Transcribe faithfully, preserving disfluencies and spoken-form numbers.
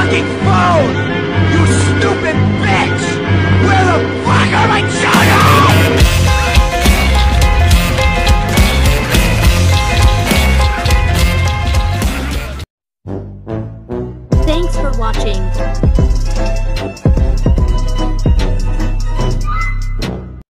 fucking phone! You stupid bitch! Where the fuck are my children? Thanks for watching.